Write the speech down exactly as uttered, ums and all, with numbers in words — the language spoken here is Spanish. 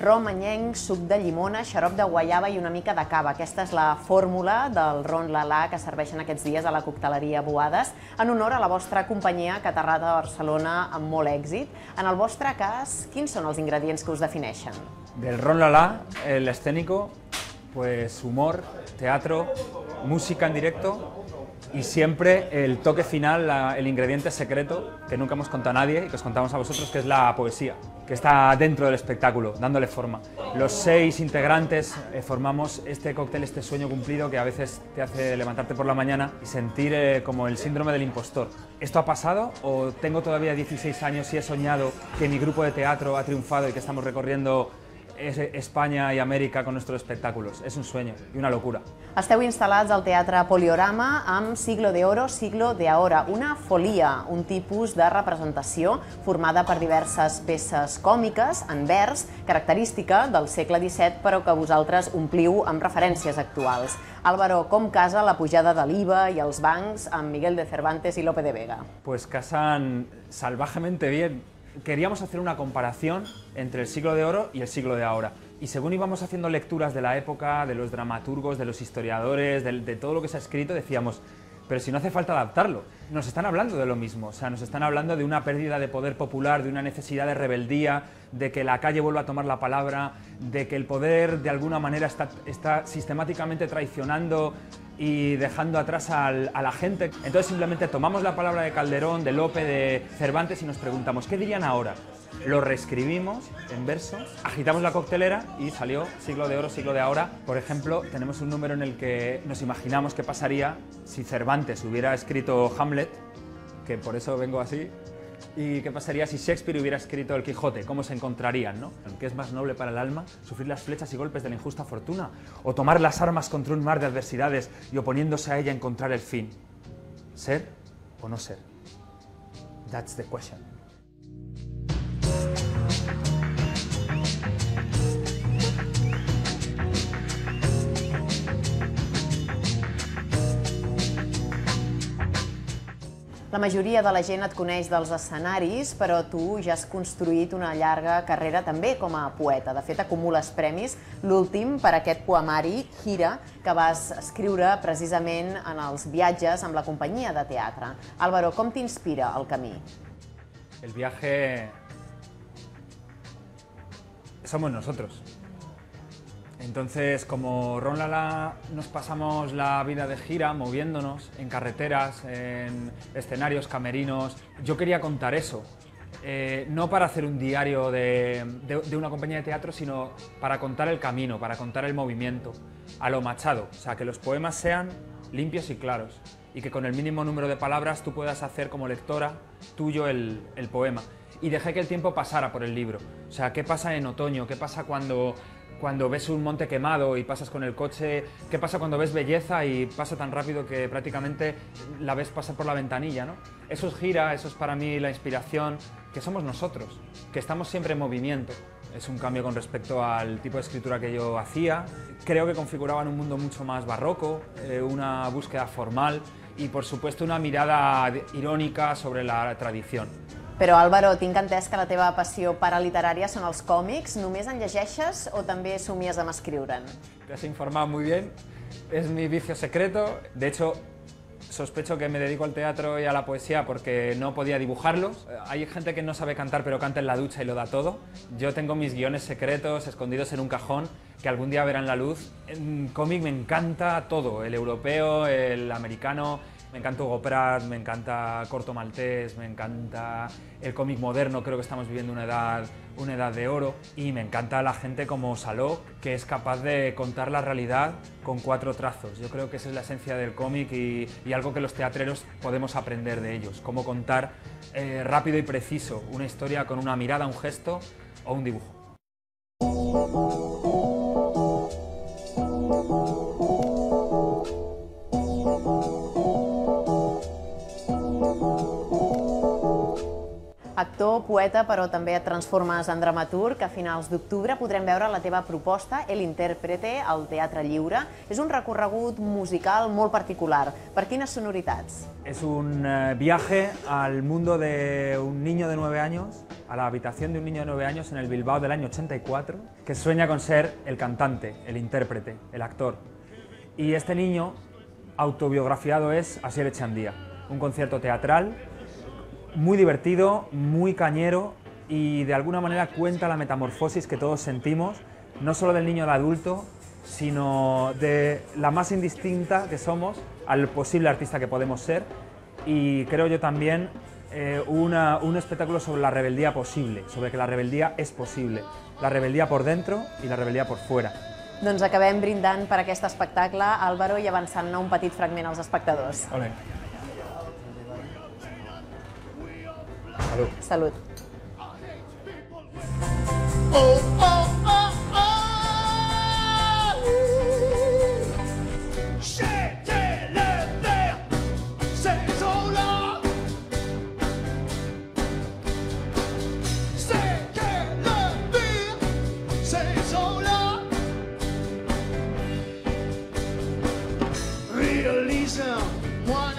Rom manyenc, suc de llimona, xarop de guaiaba i una mica de cava. Aquesta és la fórmula del ron la-la que serveixen aquests dies a la cocteleria Boades, en honor a la vostra companyia que ha aterrat a Barcelona amb molt èxit. En el vostre cas, quins són els ingredients que us defineixen? Del ron la-la, el escénico, pues humor, teatro, música en directo y siempre el toque final, la, el ingrediente secreto que nunca hemos contado a nadie y que os contamos a vosotros, que es la poesía, que está dentro del espectáculo, dándole forma. Los seis integrantes eh, formamos este cóctel, este sueño cumplido que a veces te hace levantarte por la mañana y sentir eh, como el síndrome del impostor. ¿Esto ha pasado o tengo todavía dieciséis años y he soñado que mi grupo de teatro ha triunfado y que estamos recorriendo España i Amèrica con nuestros espectáculos? És un sueño i una locura. Esteu instal·lats al Teatre Poliorama amb Siglo de Oro, Siglo de Ahora, una folia, un tipus de representació formada per diverses peces còmiques en vers, característica del segle disset, però que vosaltres ompliu amb referències actuals. Álvaro, com casa la pujada de l'I V A i els bancs amb Miguel de Cervantes i Lope de Vega? Pues casan salvajemente bien. Queríamos hacer una comparación entre el siglo de oro y el siglo de ahora. Y según íbamos haciendo lecturas de la época, de los dramaturgos, de los historiadores, de, de todo lo que se ha escrito, decíamos, pero si no hace falta adaptarlo. Nos están hablando de lo mismo, o sea, nos están hablando de una pérdida de poder popular, de una necesidad de rebeldía, de que la calle vuelva a tomar la palabra, de que el poder de alguna manera está, está sistemáticamente traicionando y dejando atrás al, a la gente. Entonces simplemente tomamos la palabra de Calderón, de Lope, de Cervantes y nos preguntamos, ¿qué dirían ahora? Lo reescribimos en versos, agitamos la coctelera y salió Siglo de Oro, Siglo de Ahora. Por ejemplo, tenemos un número en el que nos imaginamos qué pasaría si Cervantes hubiera escrito Hamlet, que por eso vengo así, y qué pasaría si Shakespeare hubiera escrito El Quijote, cómo se encontrarían, ¿no? ¿Qué es más noble para el alma? ¿Sufrir las flechas y golpes de la injusta fortuna? ¿O tomar las armas contra un mar de adversidades y oponiéndose a ella encontrar el fin? ¿Ser o no ser? That's the question. La majoria de la gent et coneix dels escenaris, però tu ja has construït una llarga carrera també com a poeta. De fet, acumules premis, l'últim per aquest poemari, Gira, que vas escriure precisament en els viatges amb la companyia de teatre. Álvaro, com t'inspira el camí? El viaje somos nosotros. Entonces, como Ron la-la nos pasamos la vida de gira, moviéndonos en carreteras, en escenarios, camerinos, yo quería contar eso. Eh, no para hacer un diario de, de, de una compañía de teatro, sino para contar el camino, para contar el movimiento, a lo Machado. O sea, que los poemas sean limpios y claros y que con el mínimo número de palabras tú puedas hacer como lectora tuyo el, el poema. Y dejé que el tiempo pasara por el libro. O sea, ¿qué pasa en otoño? ¿Qué pasa cuando... cuando ves un monte quemado y pasas con el coche? ¿Qué pasa cuando ves belleza y pasa tan rápido que prácticamente la ves pasar por la ventanilla, ¿no? Eso es gira, eso es para mí la inspiración, que somos nosotros, que estamos siempre en movimiento. Es un cambio con respecto al tipo de escritura que yo hacía. Creo que configuraban un mundo mucho más barroco, eh, una búsqueda formal y, por supuesto, una mirada irónica sobre la tradición. Però, Álvaro, tinc entès que la teva passió paraliterària són els còmics. Només en llegeixes o també somies amb escriure'n? Te has informado muy bien. Es mi vicio secreto. De hecho, sospecho que me dedico al teatro y a la poesía porque no podía dibujarlos. Hay gente que no sabe cantar pero canta en la ducha y lo da todo. Yo tengo mis guiones secretos escondidos en un cajón que algún día verán la luz. En cómic me encanta todo, el europeo, el americano. Me encanta Hugo Pratt, me encanta Corto Maltés, me encanta el cómic moderno, creo que estamos viviendo una edad, una edad de oro, y me encanta la gente como Saló, que es capaz de contar la realidad con cuatro trazos. Yo creo que esa es la esencia del cómic y, y algo que los teatreros podemos aprender de ellos, cómo contar eh, rápido y preciso una historia con una mirada, un gesto o un dibujo. actor, poeta, però també et transformes en dramaturg. A finals d'octubre podrem veure la teva proposta, El intèrprete, al Teatre Lliure. És un recorregut musical molt particular. Per quines sonoritats? Es un eh, viaje al mundo de un niño de nueve años, a la habitación de un niño de nueve años en el Bilbao del año ochenta y cuatro, que sueña con ser el cantante, el intérprete, el actor. Y este niño, autobiografiado, es Asier Echandía. Un concierto teatral muy divertido, muy cañero y de alguna manera cuenta la metamorfosis que todos sentimos, no solo del niño al adulto, sino de la más indistinta que somos al posible artista que podemos ser, y creo yo también eh, una, un espectáculo sobre la rebeldía posible, sobre que la rebeldía és possible, la rebeldía por dentro i la rebeldía por fuera. Doncs acabem brindant per aquest espectacle, Álvaro, i avançant-ne un petit fragment als espectadors. Olé. Salud. Salut. Oh, oh, oh, oh. Jetez le verre, ces eaux-là. C'est que le pire, ces eaux-là. Réalise-moi